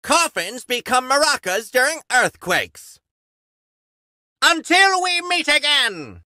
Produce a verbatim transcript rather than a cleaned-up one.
Coffins become maracas during earthquakes. Until we meet again!